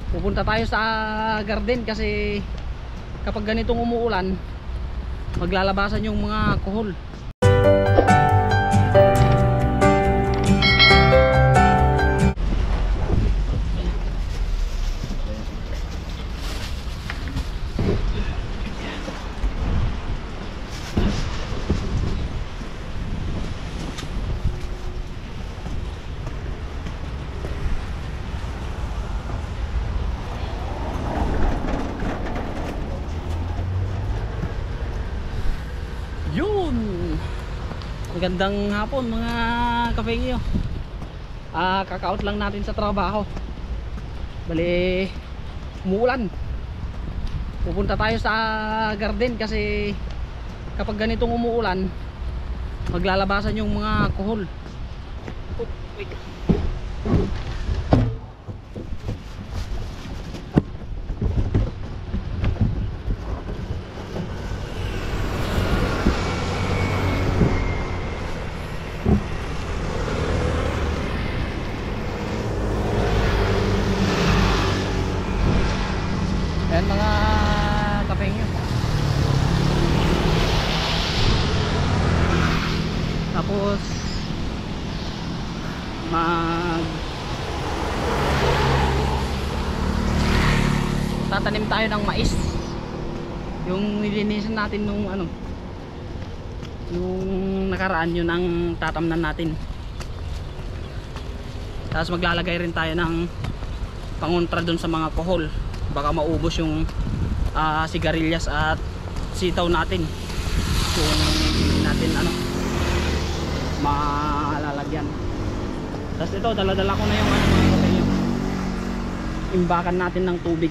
Pupunta tayo sa garden kasi kapag ganitong umuulan, maglalabasan yung mga kuhol. Yun! Magandang hapon mga kapengyo. Kaka-out lang natin sa trabaho. Bali, umuulan. Pupunta tayo sa garden kasi kapag ganitong umuulan, maglalabasan yung mga kuhol. Oh, wait. Ayan mga kapengyo. Tapos tatanim tayo ng mais. Yung nilinisan natin nung yung nakaraan, yun ang tatamnan natin. Tapos maglalagay rin tayo ng pangontra dun sa mga kuhol. Baka maubos yung sigarilyas at sitaw natin kung hindi natin malalagyan. Tapos ito, dala-dala ko na yung mga kapatid, imbakan natin ng tubig.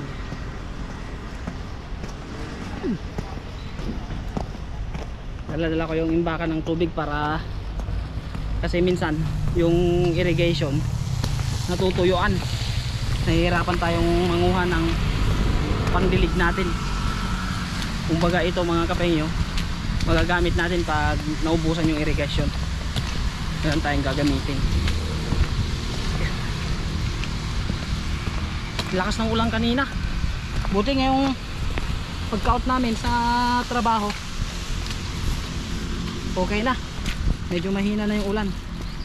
Dala-dala ko yung imbakan ng tubig para kasi minsan yung irrigation natutuyuan, nahihirapan tayong manguha ng pangdilig natin. Kumbaga ito mga kapengyo, magagamit natin pag naubusan yung irrigation. Meron tayong gagamitin. Lakas ng ulan kanina, buti ngayong pagka-out namin sa trabaho okay na, medyo mahina na yung ulan.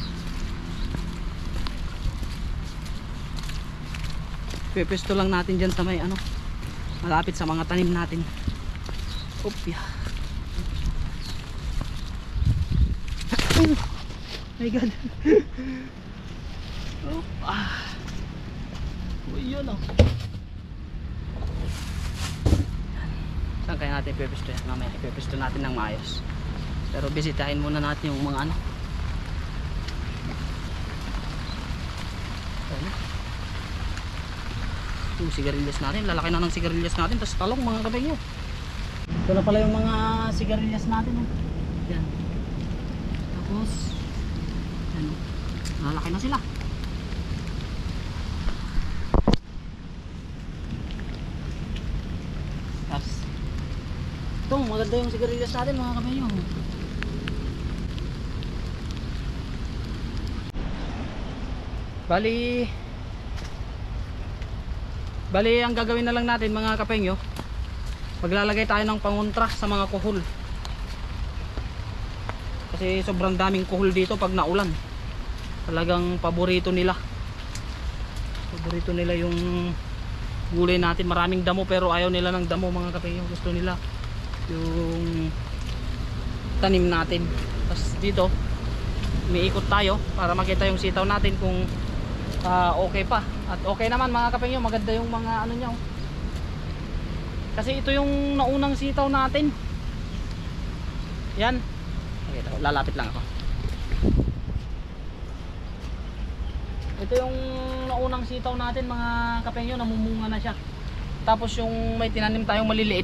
Pepesto lang natin dyan sa may malapit sa mga tanim natin. Opya. Oh my god. Oh, yun saan kaya natin pepesto yan? Mamaya ipepesto natin ng maayos. Pero bisitahin muna natin yung mga yung sigarilyas natin. Lalaki na ng sigarilyas natin. Tapos talong mga kapengyo. Ito na pala yung mga sigarilyas natin. Yan. Tapos yan, lalaki na sila. Tapos ito, maganda yung sigarilyas natin mga kapengyo. Bali ang gagawin na lang natin mga kapengyo, maglalagay tayo ng pangontra sa mga kuhol. Kasi sobrang daming kuhol dito pag naulan. Talagang paborito nila yung gulay natin. Maraming damo pero ayaw nila ng damo mga kapengyo. Gusto nila yung tanim natin. Tapos dito umiikot tayo para makita yung sitaw natin kung okay pa. At okay naman mga kapengyo, maganda yung mga niya. Kasi ito yung naunang sitaw natin. Yan. Okay, lalapit lang ako. Ito yung naunang sitaw natin mga kapengyo, namumunga na siya. Tapos yung may tinanim tayong maliliit.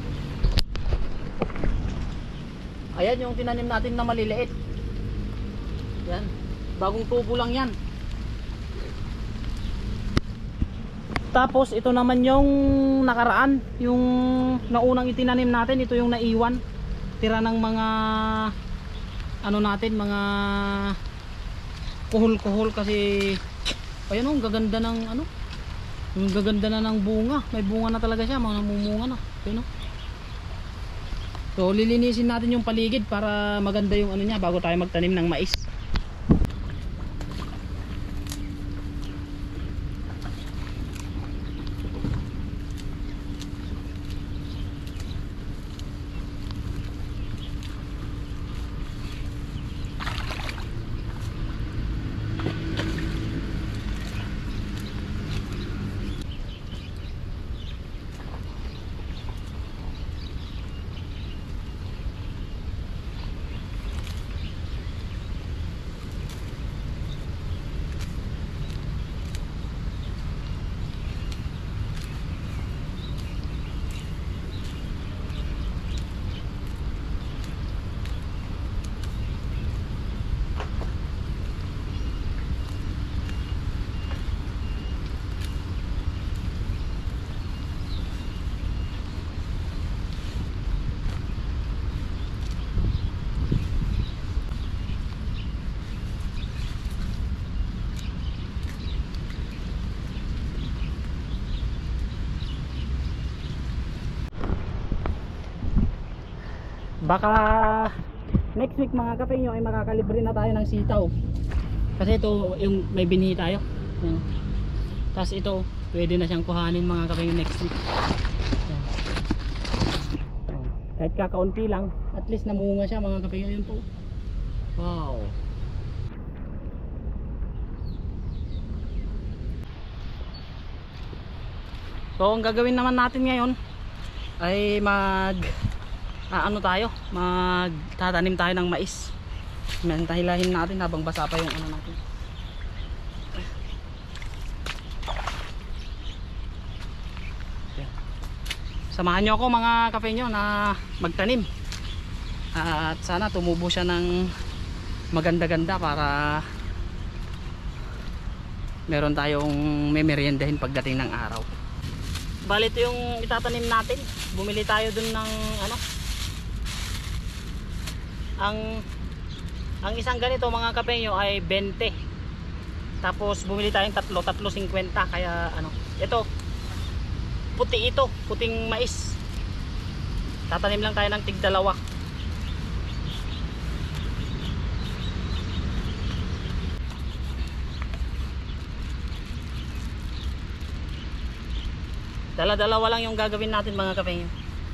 Ayan yung tinanim natin na maliliit. Yan. Bagong tubo lang yan. Tapos ito naman yung nakaraan, yung naunang itinanim natin, ito yung naiwan. Tira ng mga natin, mga kuhol-kuhol kasi ayun, ang gaganda ng Ang gaganda na ng bunga. May bunga na talaga siya, mga namumunga na. Yun, no? So lilinisin natin yung paligid para maganda yung ano niya bago tayo magtanim ng mais. Baka next week mga kapengyo ay makakalibre na tayo ng sitaw. Kasi ito yung may binhi tayo. Ayan. Tapos ito pwede na siyang kuhanin mga kapengyo next week. Ayan. Ayan. Kahit kakaunti lang, at least namunga siya mga kapengyo. Yun po. Wow. So ang gagawin naman natin ngayon ay magtatanim tayo ng mais. Tahilahin natin habang basa pa yung ano natin. Samahan nyo ako mga kapengyo na magtanim. At sana tumubo siya ng maganda-ganda para meron tayong memeryendahin pagdating ng araw. Bali ito yung itatanim natin. Bumili tayo dun ng ano, ang isang ganito mga kapengyo ay 20. Tapos bumili tayong tatlo 50. Kaya ano, ito puti, ito puting mais. Tatanim lang tayo ng tig-dalawa. Dala-dalawa lang yung gagawin natin mga kapengyo.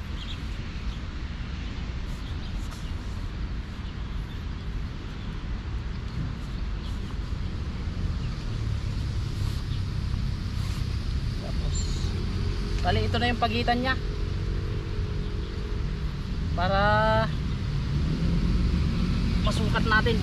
Bali ito na yung pagitan niya para masukat natin.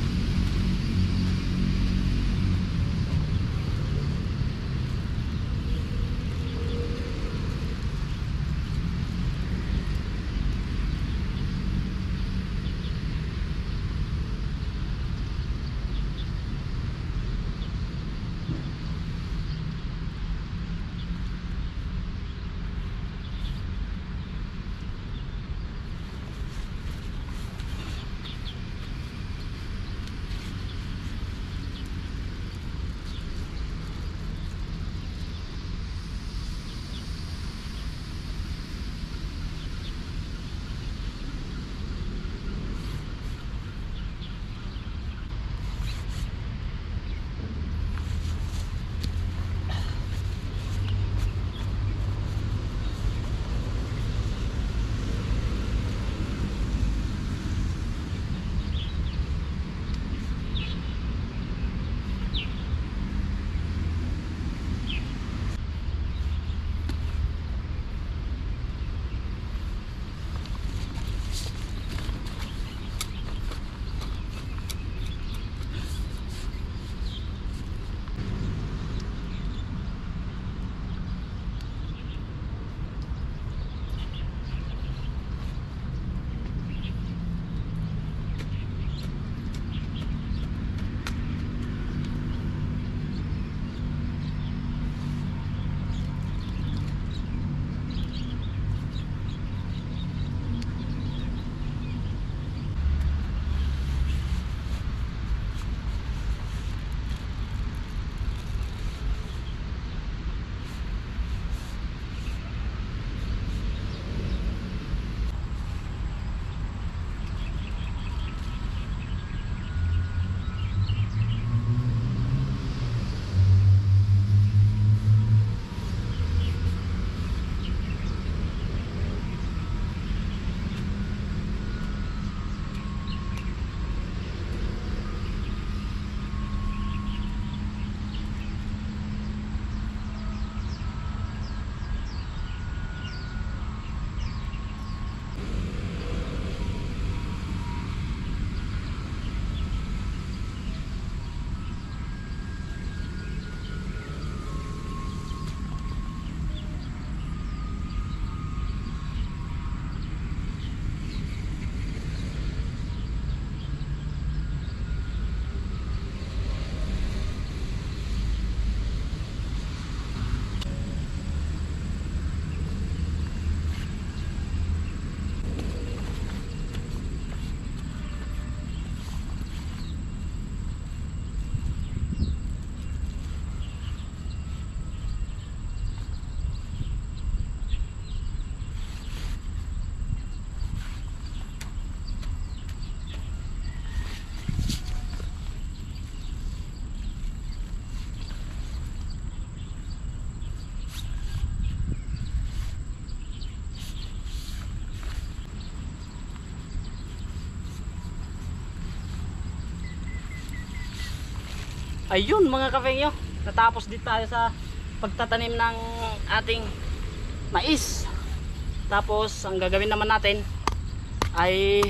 Ayun mga kapengyo, natapos din tayo sa pagtatanim ng ating mais. Tapos ang gagawin naman natin ay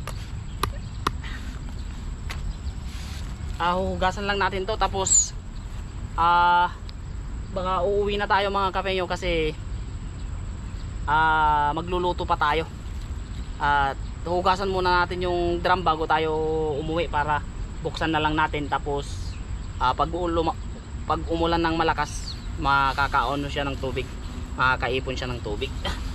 hugasan lang natin to. Tapos baka uuwi na tayo mga kapengyo kasi magluluto pa tayo. At hugasan muna natin yung drum bago tayo umuwi para buksan na lang natin. Tapos pag umulan ng malakas, makakaon siya ng tubig, makakaipon siya ng tubig.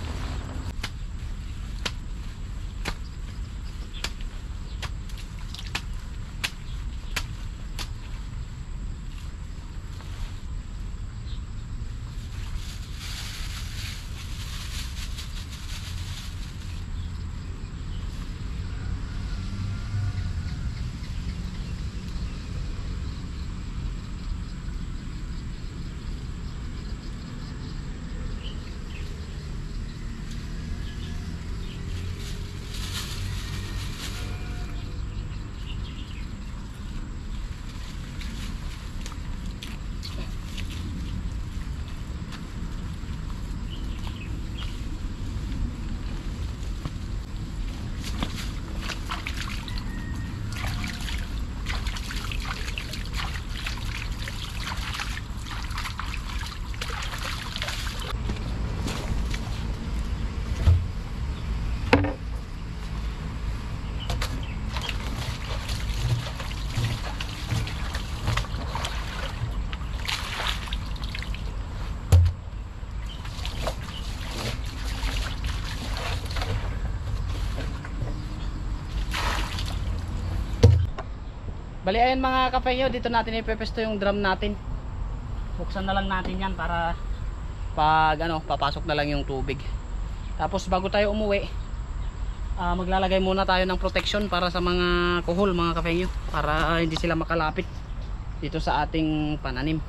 Bali ayan mga kapengyo, dito natin ipepesto yung drum natin. Buksan na lang natin yan para pag papasok na lang yung tubig. Tapos bago tayo umuwi, maglalagay muna tayo ng protection para sa mga kuhol mga kapengyo, para hindi sila makalapit dito sa ating pananim.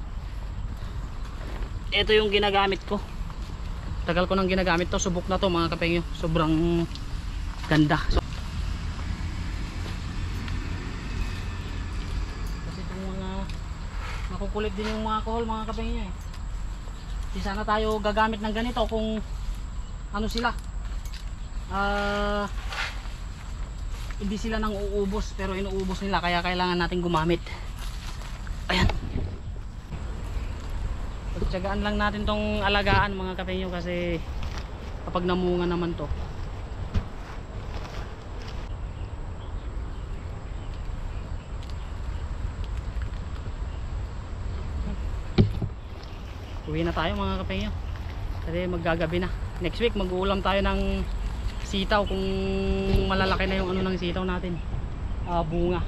Ito yung ginagamit ko, tagal ko nang ginagamit to, subok na to mga kapengyo, sobrang ganda. Makukulit din yung mga kohol mga kapengyo eh. Di sana tayo gagamit ng ganito kung sila hindi sila nang uubos, pero inuubos nila, kaya kailangan natin gumamit. Ayan, pagtsagaan lang natin tong alagaan mga kapengyo, kasi kapag namunga naman to, uwi na tayo mga kapengyo kasi maggagabi na. Next week mag-uulam tayo ng sitaw, kung malalaki na yung ng sitaw natin, bunga.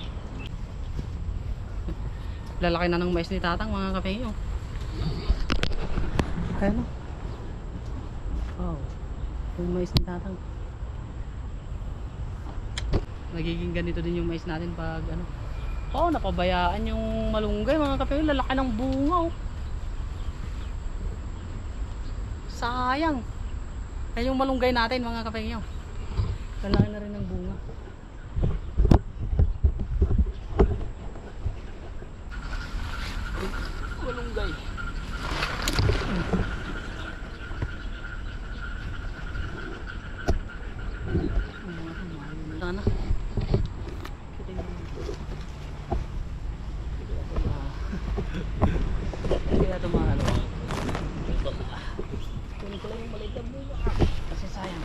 Lalaki na ng mais ni tatang mga kapengyo. Ayan o, wow, yung mais ni tatang. Nagiging ganito din yung mais natin pag napabayaan yung malunggay mga kapengyo. Lalaki ng bunga o, sayang. Yan yung malunggay natin mga kapengyo, lalaki na rin ng bunga. Malunggay. Sana kaya ito mahalo. Kunin ko lang yung maliit na bunga kasi sayang.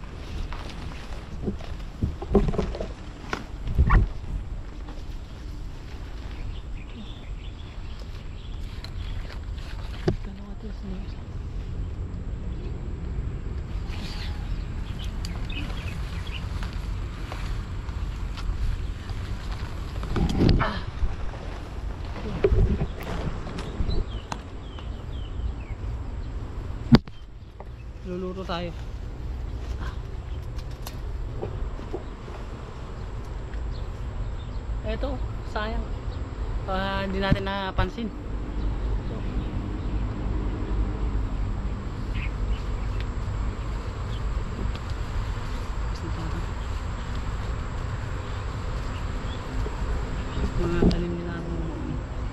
Luluto tayo. Eto, sayang. Hindi natin napansin. Mga tanim nila natin.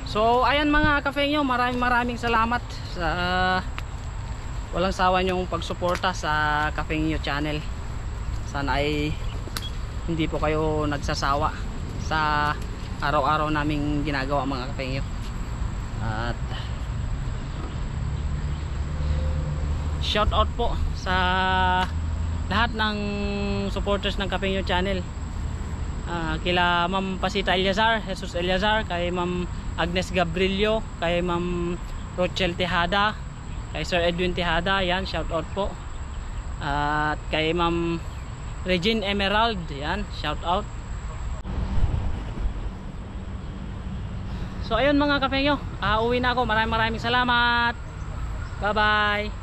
So ayan mga kafengyo, maraming salamat sa walang sawa nyong pagsuporta sa Kafengyo channel. Sana ay hindi po kayo nagsasawa sa araw-araw naming ginagawa mga kafengyo. At shout out po sa lahat ng supporters ng Kafengyo channel. Kila Ma'am Pasita Eliazar, Jesus Eliazar, kay Ma'am Agnes Gabrilio, kay Ma'am Rochelle Tejada, kay Sir Edwin Tejada, yan, shout out po. At kay Ma'am Regine Emerald, yan, shout out. So ayun mga kafengyo, uwi na ako. Maraming salamat. Bye bye.